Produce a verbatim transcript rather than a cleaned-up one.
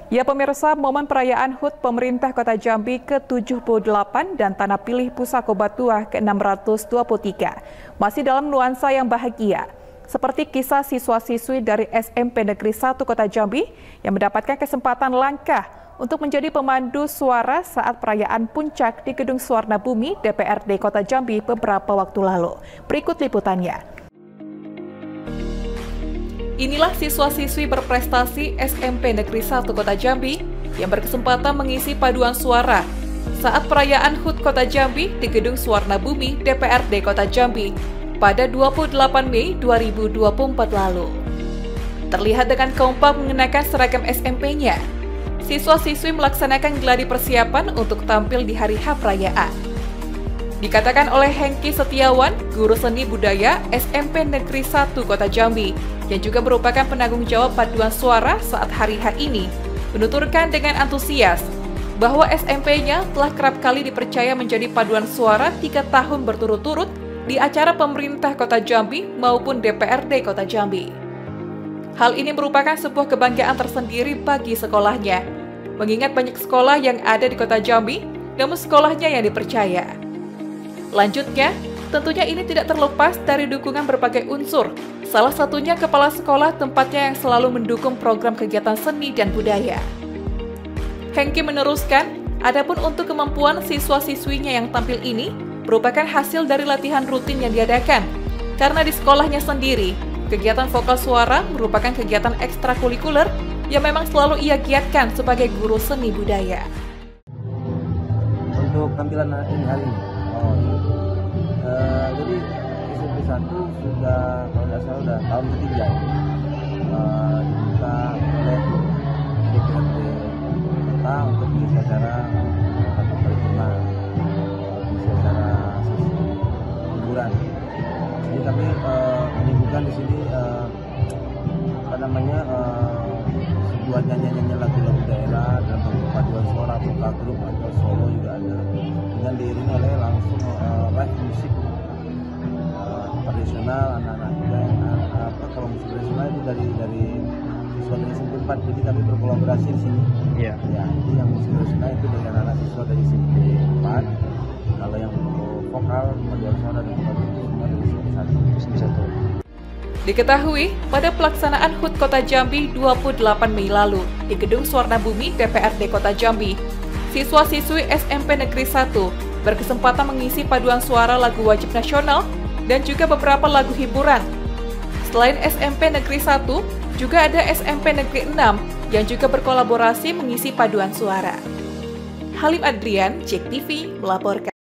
Ya pemirsa, momen perayaan H U T Pemerintah Kota Jambi ke tujuh puluh delapan dan Tanah Pilih Pusako Batuah ke enam ratus dua puluh tiga masih dalam nuansa yang bahagia. Seperti kisah siswa-siswi dari S M P Negeri satu Kota Jambi yang mendapatkan kesempatan langka untuk menjadi pemandu suara saat perayaan puncak di Gedung Suwarna Bumi D P R D Kota Jambi beberapa waktu lalu. Berikut liputannya. Inilah siswa-siswi berprestasi S M P Negeri satu Kota Jambi yang berkesempatan mengisi paduan suara saat perayaan H U T Kota Jambi di Gedung Suwarna Bumi D P R D Kota Jambi pada dua puluh delapan Mei dua ribu dua puluh empat lalu. Terlihat dengan kompak mengenakan seragam S M P-nya, siswa-siswi melaksanakan gladi persiapan untuk tampil di hari H perayaan. Dikatakan oleh Hengki Setiawan, guru seni budaya S M P Negeri satu Kota Jambi, yang juga merupakan penanggung jawab paduan suara saat hari H ini, menuturkan dengan antusias bahwa S M P-nya telah kerap kali dipercaya menjadi paduan suara tiga tahun berturut-turut di acara pemerintah Kota Jambi maupun D P R D Kota Jambi. Hal ini merupakan sebuah kebanggaan tersendiri bagi sekolahnya, mengingat banyak sekolah yang ada di Kota Jambi, namun sekolahnya yang dipercaya. Lanjutnya, tentunya ini tidak terlepas dari dukungan berbagai unsur, salah satunya kepala sekolah tempatnya yang selalu mendukung program kegiatan seni dan budaya. Hengki meneruskan, adapun untuk kemampuan siswa-siswinya yang tampil ini merupakan hasil dari latihan rutin yang diadakan, karena di sekolahnya sendiri, kegiatan vokal suara merupakan kegiatan ekstrakurikuler yang memang selalu ia giatkan sebagai guru seni budaya. Untuk tampilan ini hari ini, oh, uh, jadi S M P satu sudah, kalau tidak salah, sudah tahun ketiga uh, dibuka oleh D P R D Kota untuk mengisi acara atau paripurna, mengisi acara sesi hiburan. Jadi kami uh, menyebutkan di sini uh, apa namanya uh, sebuah nyanyian-nyanyian lagu-lagu daerah dalam bentuk paduan suara, vokal grup atau solo juga ada, dengan diiringi oleh langsung uh, live musik uh, tradisional anak-anak juga yang uh, apa kalau musik tradisional itu dari dari siswa dari S M P empat, jadi kami berkolaborasi di sini. Iya. Ya, jadi yang musik tradisional itu dengan anak siswa dari S M P empat, kalau yang vokal paduan suara dan vokal itu semua dari S M P satu. Diketahui, pada pelaksanaan H U T Kota Jambi dua puluh delapan Mei lalu di Gedung Suwarna Bumi D P R D Kota Jambi, siswa-siswi S M P Negeri satu berkesempatan mengisi paduan suara lagu wajib nasional dan juga beberapa lagu hiburan. Selain S M P Negeri satu, juga ada S M P Negeri enam yang juga berkolaborasi mengisi paduan suara. Halim Adrian, J E K T V melaporkan.